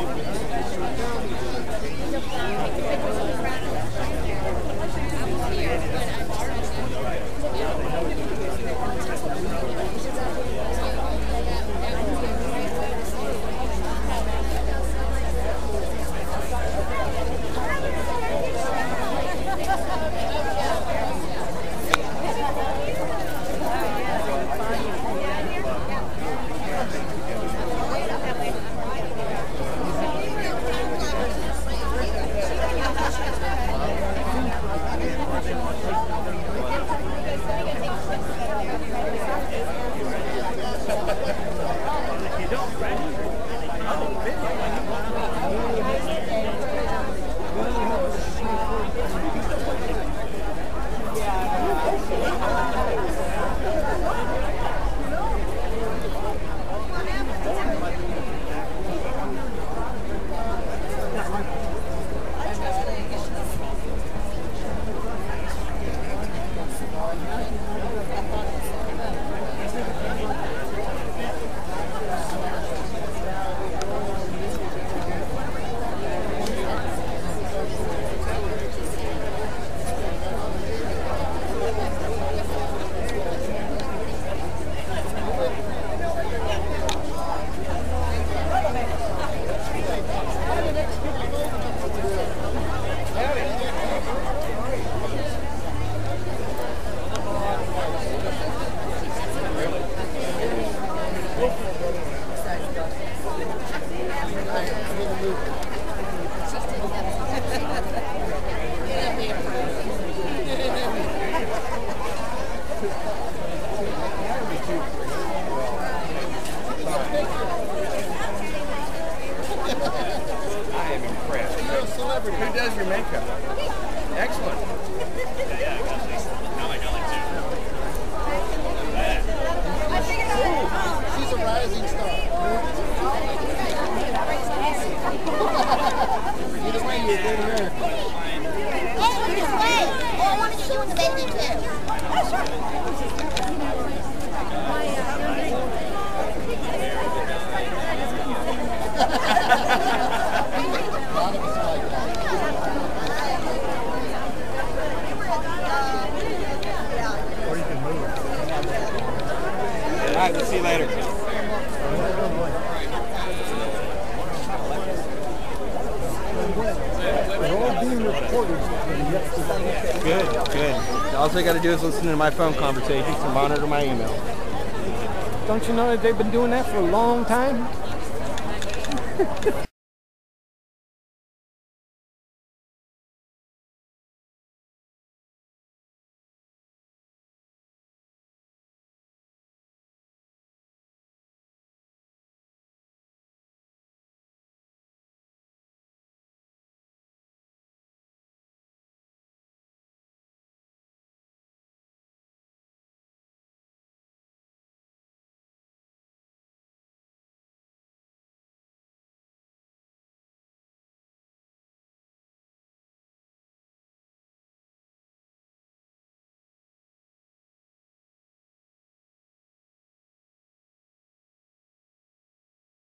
Who does your makeup? Excellent. Yeah, I got this. I got like two. She's a rising star. Either way, you're good here. Oh, this way. Oh, I want to see what the baby too. Or you can move. All right, we'll see you later. They're all being recorded. Good, good. All I got to do is listen to my phone conversations and monitor my email. Don't you know that they've been doing that for a long time?